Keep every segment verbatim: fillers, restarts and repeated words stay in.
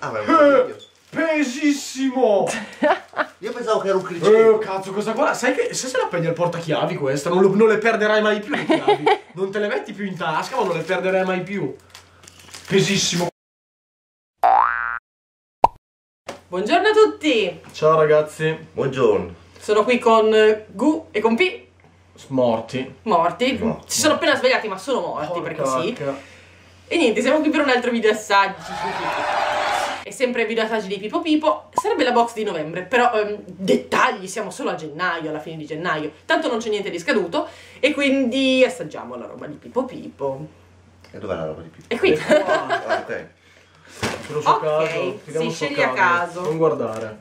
Ah, ma è un consiglio. Pesissimo! Io pensavo che era un criceto. Eh, cazzo, cosa guarda? Sai che se se la prendi al portachiavi questa, non, lo, non le perderai mai più le chiavi. Non te le metti più in tasca, ma non le perderai mai più. Pesissimo. Buongiorno a tutti! Ciao ragazzi. Buongiorno. Sono qui con eh, Gu e con P. Morti. Morti. No. Si sono appena svegliati, ma sono morti perché sì. Porca. E niente, siamo qui per un altro video assaggio. E sempre video assaggi di Pippo Pipo. Sarebbe la box di novembre, però ehm, dettagli, siamo solo a gennaio, alla fine di gennaio. Tanto non c'è niente di scaduto e quindi assaggiamo la roba di Pippo Pipo. E dov'è la roba di Pippo? E qui. Ah, ok. Solo su Ok, caso. Tiriamo si sto sceglie a caso. Non guardare.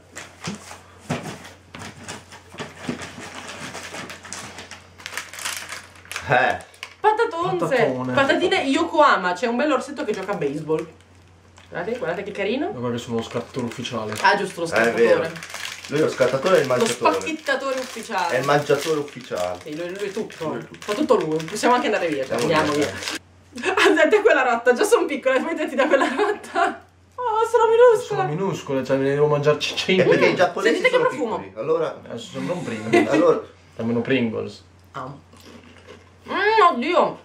Eh. Patatonze. Patatone. Patatine Yokohama. C'è un bel orsetto che gioca a baseball. Guardate, guardate che carino. Guarda che sono lo scattatore ufficiale. Ah, giusto, lo Eh, è vero. scattatore. Lui è lo scattatore e il Lo mangiatore. spacchettatore È ufficiale. il mangiatore ufficiale. Sì, lui, lui è tutto. Lui è tutto. Fa tutto lui. Possiamo anche andare via. Cioè, Andiamo andiamo via. via. Andate quella rotta, già sono piccole, poi dati da quella rotta. Oh, sono Sono minuscole. minuscole, cioè ne devo mangiarci È cinque. perché i giapponesi Sentite che sono profumo. piccoli. Allora. Adesso sembra un Pringles. Allora. Almeno Pringles. Ah. Mm, oddio.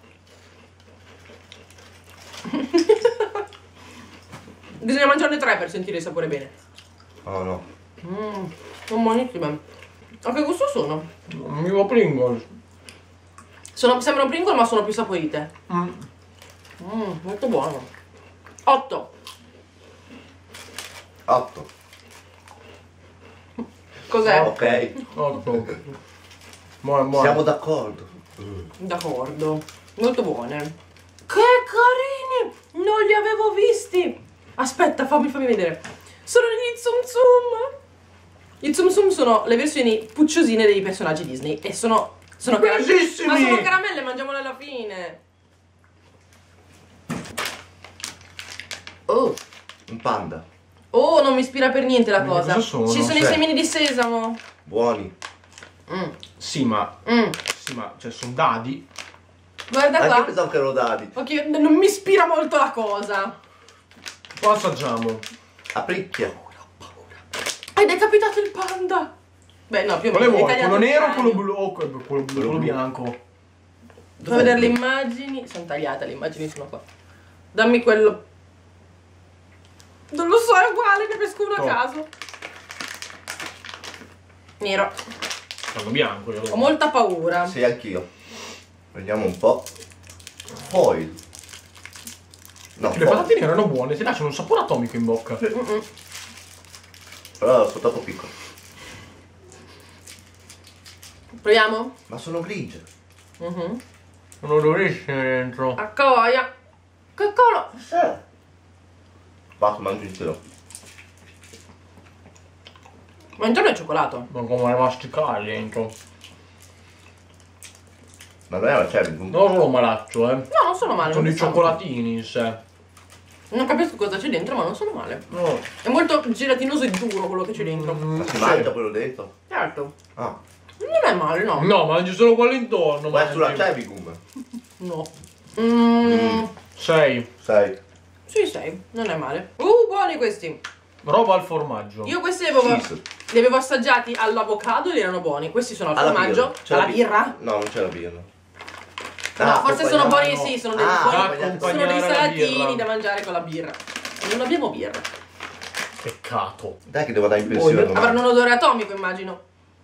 Bisogna mangiarne tre per sentire il sapore bene. Oh no. Mmm, sono buonissime. A che gusto sono? Non mi va Pringles. Sono sembrano Pringles ma sono più saporite. Mm. Mmm, molto buono. otto. otto. Cos'è? Ok. Otto. Buono, buono. Siamo d'accordo. D'accordo. Molto buone. Che carini! Non li avevo visti! Aspetta, fammi, fammi vedere. Sono gli Tsum Tsum. Gli Tsum Tsum sono le versioni pucciosine dei personaggi Disney. E sono... Sono caramelle. Bellissimi! Ma sono caramelle, mangiamole alla fine. Oh. Un panda. Oh, non mi ispira per niente la Ma cosa. cosa sono? Ci sono i Sì. semini di sesamo. Buoni. Mm. Sì, ma... Mm. Sì, ma... Cioè, sono dadi. Guarda Anche qua. io pensavo che erano dadi. Ok, non mi ispira molto la cosa. Poi assaggiamo. Apricchia. Hai decapitato il panda. Beh, no, più o Quale meno. vuoi? hai tagliato Quello il nero o cranio. quello blu? O quello, quello, blu, quello bianco? Fa vedere le immagini. Sono tagliate, le immagini sono qua. Dammi quello. Non lo so, è uguale, ne pesco uno a No. caso. Nero. Quello bianco. Io lo... Ho molta paura. Sì, anch'io. Vediamo un po'. Foil. No, Le foil. patatine erano buone, ti lasciano un sapore atomico in bocca. Mm -mm. Però sono troppo piccoli. Proviamo? Ma sono grigie. Mhm. Sono durissime dentro. A coia. Che colo. Eh. Basta, mangio intero. Ma intorno è cioccolato. Ma come le masticare dentro. Ma non è una cherry. Non solo malaccio, eh. No, non sono male. Sono non i sono- cioccolatini in sé. Non capisco cosa c'è dentro, ma non sono male. No. È molto gelatinoso e duro quello che c'è dentro. Mm, Ma si sì. mangia quello dentro? Certo. Ah. Non è male, no. No, mangi solo quello intorno. Ma è mangi. sulla cherry gum. No. Mm, Sei. Sai. sì, sei. Non è male. Uh, buoni questi. Roba al formaggio. Io questi li avevo, Cheese. li avevo assaggiati all'avocado ed erano buoni. Questi sono al Alla formaggio. birra. C'è Alla la bi- birra? No, non c'è la birra. No, Ah, forse sono accompagnare- buoni, sì, sono dei Ah, buoni. accompagnare- Sono dei accompagnare la salatini birra. da mangiare con la birra. Non abbiamo birra. Peccato. Dai che devo dare impressione. Oh, domani. Avranno un odore atomico, immagino.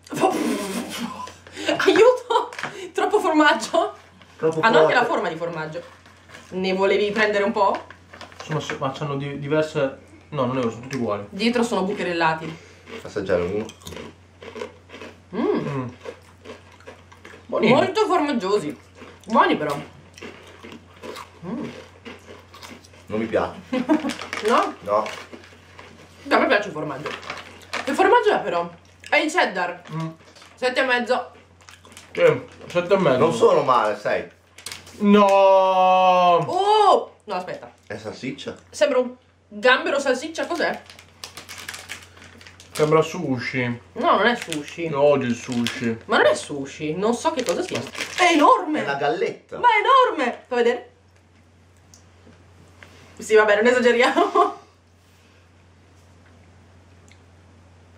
Aiuto! Troppo formaggio? Troppo Hanno anche la forte. forma di formaggio. Ne volevi prendere un po'? Sono, ma hanno di- diverse... No, non è vero, sono tutti uguali. Dietro sono bucherellati. Assaggiare uno. Mm. Mm. Buonini. Molto formaggiosi. Buoni però. Mm. Non mi piace. No? No. A me piace il formaggio. Che formaggio è però? È il cheddar. Mm. Sette e mezzo. Sì, sette e mezzo. Non sono male, sai. No. Oh! No, aspetta. È salsiccia. Sembra un gambero salsiccia, cos'è? Sembra sushi. No, non è sushi. Io odio il sushi. Ma non è sushi, non so che cosa sia. È enorme! È una galletta. Ma è enorme! Fa vedere? Sì, vabbè, non esageriamo.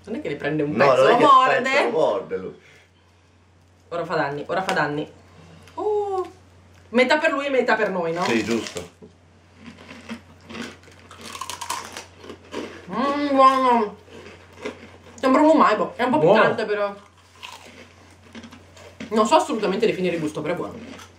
Non è che ne prende un No, pezzo, non è lo che morde. pensa, lo morde lui. Ora fa danni, ora fa danni. Oh. Metà per lui e metà per noi, no? Sì, giusto. Mmm, buono. Sembra un umaibo. È un po' Buono. piccante però. Non so assolutamente definire il gusto, però è buono.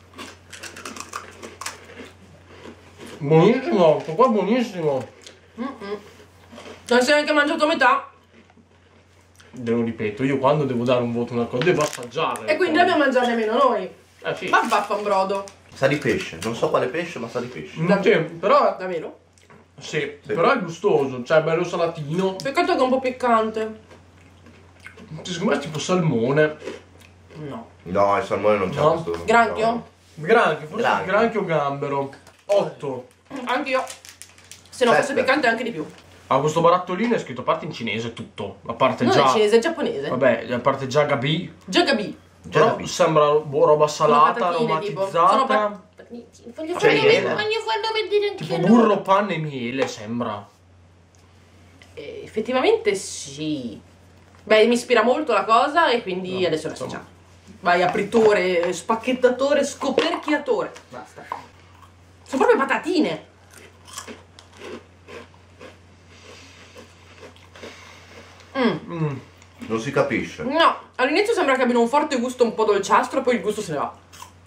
Buonissimo, questo qua è buonissimo. Mm -mm. Non sei neanche mangiato metà. Devo ripeto, io quando devo dare un voto a una cosa devo assaggiare. E quindi abbiamo mangiato nemmeno noi. Eh sì. Ma vaffanbrodo. Sa di pesce, non so quale pesce, ma sa di pesce. Mm, sì, però Davvero? sì, Sì. però è gustoso, cioè è bello salatino. Peccato che è un po' piccante. Secondo me è tipo salmone. No. No, il salmone non c'ha No. questo. Granchio? no. Granchio, forse Granchio. granchio o gambero. otto. Anch'io. Se non fosse Sette. piccante anche di più. Ah, questo barattolino è scritto a parte in cinese tutto. A parte Non già. è cinese, è giapponese. Vabbè, a parte già Gabi. Jagabi. Già Però capisco. sembra boh, roba salata, Sono patatine, tipo. aromatizzata. Sono pa- Voglio C'è farlo miele? vedere, voglio farlo vedere anche Tipo a lui. burro, panna e miele, sembra. Eh, effettivamente sì. Beh, mi ispira molto la cosa e quindi No, adesso la insomma. assaggiamo. Vai, apritore, spacchettatore, scoperchiatore. Basta. Sono proprio patatine. Mm. Mm. Non si capisce. No, all'inizio sembra che abbiano un forte gusto un po' dolciastro, poi il gusto se ne va.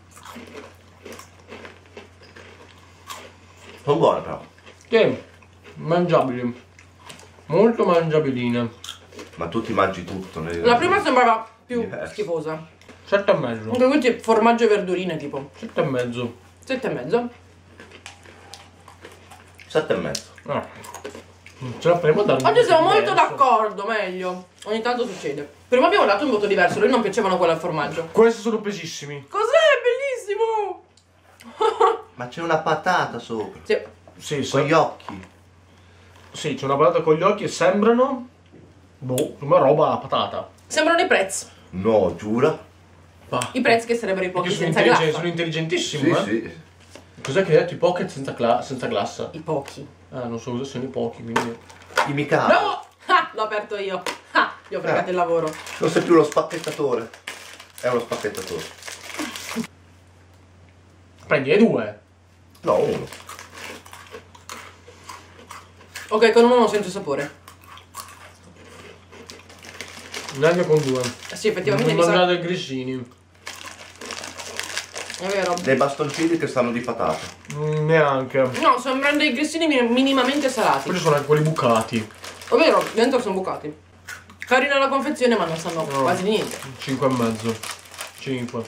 Sono buone però. Sì, mangiabili. Molto mangiabiline. Ma tu ti mangi tutto. ne- La prima sembrava più Yes. schifosa. Sette e mezzo. Anche qui c'è formaggio e verdurine tipo. Sette e mezzo. Sette e mezzo. Sette e mezzo. Ah. Ce la faremo a dare un Oggi voto siamo molto diverso. d'accordo, meglio. Ogni tanto succede. Prima abbiamo dato un voto diverso, lui non piacevano quello al formaggio. Questi sono pesissimi. Cos'è? Bellissimo! Ma c'è una patata sopra. Sì. Sì, Con gli sì. occhi. Sì, c'è una patata con gli occhi e sembrano. Boh, come roba a patata. Sembrano i prezzi. No, giura? Ah. I prezzi che sarebbero i Perché pochi sono, senza intelligen- glassa. sono intelligentissimi, Sì, eh? sì. Cos'è che hai detto? I pocket senza, cla- senza glassa? I pochi. Ah, non so cosa sono i pochi, quindi. I mica. No! Ah, l'ho aperto io. Ah, gli ho fregato Eh. il lavoro. Non sei più lo spacchettatore. È uno spacchettatore. Prendi due. No, uno. Ok, con uno non sento il sapore. Neanche con due. Eh sì, effettivamente Non mi sa... mangiate grissini. È vero. Dei bastoncini che stanno di patata. Mm, neanche. No, sembrano dei grissini mi- minimamente salati. Poi ci sono anche quelli bucati. Ovvero, dentro sono bucati. Carina la confezione, ma non sanno No. quasi niente. Cinque e mezzo. Cinque.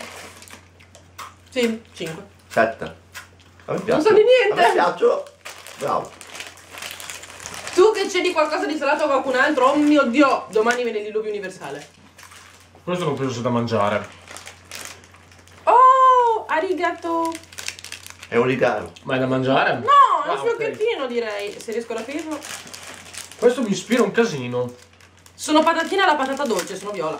Sì, cinque. Sette. A me piace. Non sa di niente. A me piacciono. Bravo. Tu che c'è di qualcosa di salato a qualcun altro, oh mio Dio, domani viene il diluvio universale. Questo non penso sia da mangiare. Oh, arigato. È un regalo. Ma è da mangiare? No, è Ah, un ok. fiocchettino direi, se riesco ad aprirlo. Questo mi ispira un casino. Sono patatine alla patata dolce, sono viola.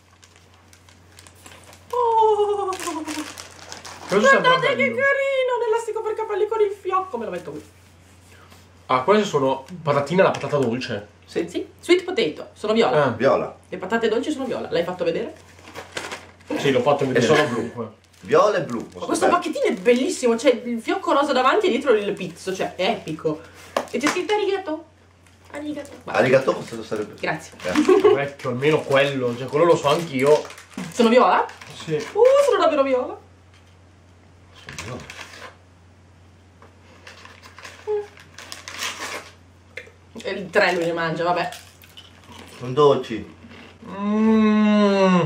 Oh, Questo sembra guardate che bello. carino, l'elastico per capelli con il fiocco, me lo metto qui. Ah, queste sono patatine alla patata dolce. Sì. Sì, sweet potato, sono viola. Ah, Viola. Le patate dolci sono viola, l'hai fatto vedere? sì, l'ho fatto vedere. E sono comunque. Viola e blu. Ma questo pacchettino è bellissimo, c'è il fiocco rosa davanti e dietro il pizzo, cioè è epico. E c'è scritto arigato. Arigato. Basta. Arigato cosa sarebbe? Grazie. Eh. Vecchio, almeno quello. Cioè, quello lo so anch'io. Sono viola? Sì. Uh, sono davvero viola. E il tre lui ne mangia, vabbè. Sono dolci. Mmm.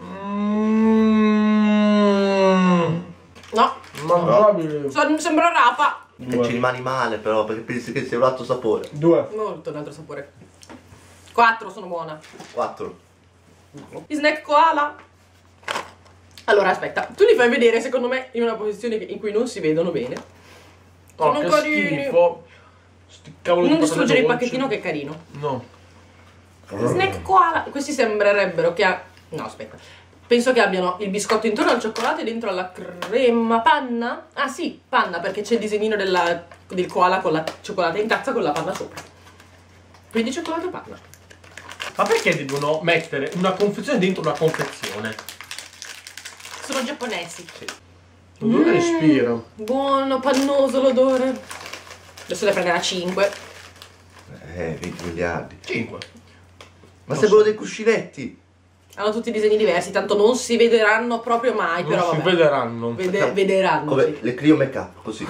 Mmm. No, Mangiabili. so- sembra rapa. E ci Due. rimani male però perché pensi che sia un altro sapore. Due. Molto un altro sapore. quattro, sono buona. Quattro. Gli snack koala. Allora, aspetta, tu li fai vedere secondo me in una posizione in cui non si vedono bene. Oh, Sono che carini. schifo. Sti cavolo Non di patate distruggere il dolci. pacchettino che è carino. No. Snack koala. Questi sembrerebbero che ha... No, aspetta. Penso che abbiano il biscotto intorno al cioccolato e dentro alla crema panna. Ah sì, panna, perché c'è il disegnino della, del koala con la cioccolata in tazza con la panna sopra. Quindi cioccolato e panna. Ma perché devono mettere una confezione dentro una confezione? Sono giapponesi. L'odore Mm. respiro. Buono, pannoso l'odore. Adesso ne prenderà cinque. Eh, venti miliardi. cinque. Ma Lo sembrano so. dei cuscinetti. Hanno tutti disegni diversi, tanto non si vedranno proprio mai, Non però si vabbè. vederanno. Vede- vederanno. Come sì. le Clio Make Up, così.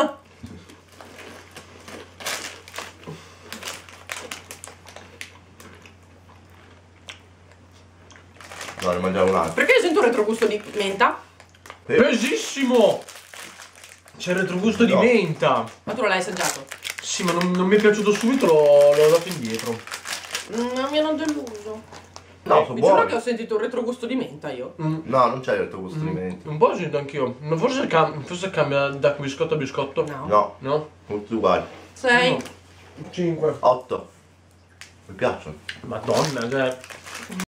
No, ne mangiamo un altro. Perché io sento un retrogusto di menta? Pesissimo! C'è il retrogusto di No. menta. Ma tu non l'hai assaggiato? Sì, ma non, non mi è piaciuto subito, l'ho l'ho dato indietro. Mm, non mi hanno deluso. No, sono Mi giuro buoni. che ho sentito un retrogusto di menta io. Mm. No, non c'è il tuo gusto di menta. Un po' ho sentito anch'io. Ma forse, cam- forse cambia da biscotto a biscotto. No. No, No? tutti uguali. Sei. cinque. otto. Mi piacciono. Madonna, cioè.